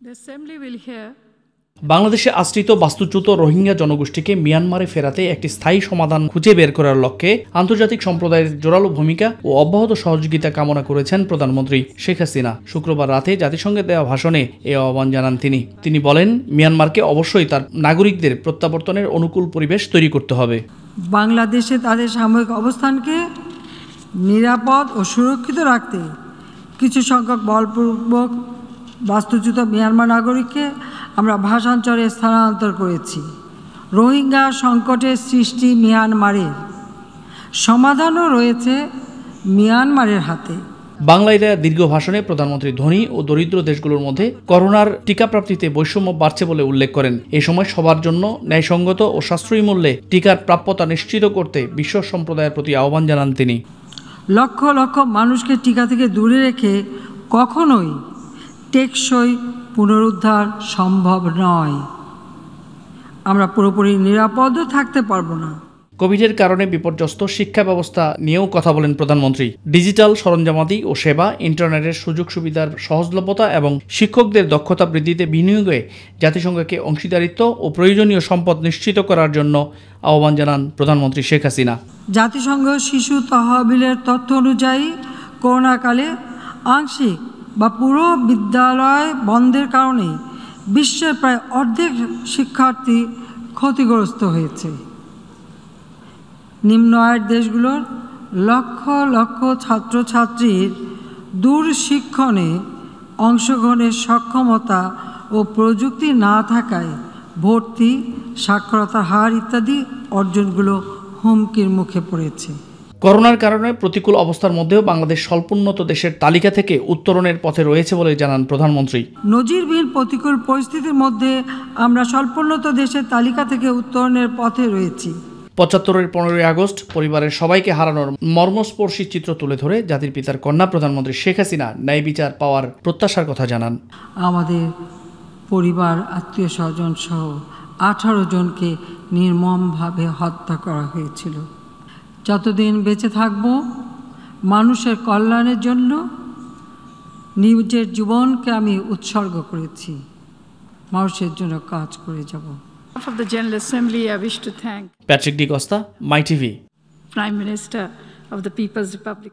বাংলাদেশে আশ্রিত বাস্তুচ্যুত রোহিঙ্গা জনগোষ্ঠীকে মিয়ানমারে ফেরাতে একটি স্থায়ী সমাধান খুঁজে বের করার লক্ষ্যে আন্তর্জাতিক সম্প্রদায়ের জোরালো ভূমিকা ও অব্যাহত সহযোগিতা কামনা করেছেন প্রধানমন্ত্রী শেখ হাসিনা। শুক্রবার রাতে জাতিসংঘে দেওয়া ভাষণে এ আহ্বান জানান তিনি বলেন, মিয়ানমারকে অবশ্যই তার নাগরিকদের প্রত্যাবর্তনের অনুকূল পরিবেশ তৈরি করতে হবে। বাংলাদেশে তাদের সাময়িক অবস্থানকে নিরাপদ ও সুরক্ষিত রাখতে কিছু সংখ্যক বলপূর্বক বাস্তুচ্যুত মিয়ানমার নাগরিককে আমরা ভাষান্তরে স্থানান্তর করেছি। রোহিঙ্গা সংকটের সৃষ্টি মিয়ানমারের, সমাধানও রয়েছে মিয়ানমারের হাতে। বাংলায় দেয়া দীর্ঘ ভাষণে প্রধানমন্ত্রী ধনী ও দরিদ্র দেশগুলোর মধ্যে করোনার টিকা প্রাপ্তিতে বৈষম্য বাড়ছে বলে উল্লেখ করেন। এ সময় সবার জন্য ন্যায়সঙ্গত ও সাশ্রয়ী মূল্যে টিকার প্রাপ্যতা নিশ্চিত করতে বিশ্ব সম্প্রদায়ের প্রতি আহ্বান জানান তিনি। লক্ষ লক্ষ মানুষকে টিকা থেকে দূরে রেখে কখনোই টেকসই পুনরুদ্ধার সম্ভব নয়। আমরা পুরোপুরি নিরাপদও থাকতে পারবো না। কোভিডের কারণে বিপর্যস্ত শিক্ষা ব্যবস্থা নিয়েও কথা বলেন প্রধানমন্ত্রী। ডিজিটাল সরঞ্জামাদি ও সেবা, ইন্টারনেটের সুযোগ সুবিধার সহজলভ্যতা এবং শিক্ষকদের দক্ষতা বৃদ্ধিতে বিনিয়োগে জাতিসংঘকে অংশীদারিত্ব ও প্রয়োজনীয় সম্পদ নিশ্চিত করার জন্য আহ্বান জানান প্রধানমন্ত্রী শেখ হাসিনা। জাতিসংঘ শিশু তহবিলের তথ্য অনুযায়ী করোনাকালে আংশিক বা পুরো বিদ্যালয় বন্ধের কারণে বিশ্বের প্রায় অর্ধেক শিক্ষার্থী ক্ষতিগ্রস্ত হয়েছে। নিম্ন আয়ের দেশগুলোর লক্ষ লক্ষ ছাত্রছাত্রীর দূর শিক্ষণে অংশগ্রহণের সক্ষমতা ও প্রযুক্তি না থাকায় ভর্তি, সাক্ষরতার হার ইত্যাদি অর্জনগুলো হুমকির মুখে পড়েছে। করোনার কারণে প্রতিকূল অবস্থার মধ্যেও বাংলাদেশ স্বল্পোন্নত দেশের তালিকা থেকে উত্তরণের পথে রয়েছে বলে জানান প্রধানমন্ত্রী। নজিরবিহীন প্রতিকূল পরিস্থিতির মধ্যে আমরা স্বল্পোন্নত দেশের তালিকা থেকে উত্তরণের পথে রয়েছি। ৭৫-এর ১৫ই আগস্ট পরিবারের সবাইকে হারানোর মর্মস্পর্শী চিত্র তুলে ধরে জাতির পিতার কন্যা প্রধানমন্ত্রী শেখ হাসিনা ন্যায় বিচার পাওয়ার প্রত্যাশার কথা জানান। আমাদের পরিবার, আত্মীয় স্বজন সহ ১৮ জনকে নির্মমভাবে হত্যা করা হয়েছিল। যতদিন বেঁচে থাকব, মানুষের কল্যাণের জন্য নিজের জীবনকে আমি উৎসর্গ করেছি। মানুষের জন্য কাজ করে যাব। Of the General Assembly, I wish to thank Patrick Di Costa, Mytv, Prime Minister of the People's Republic.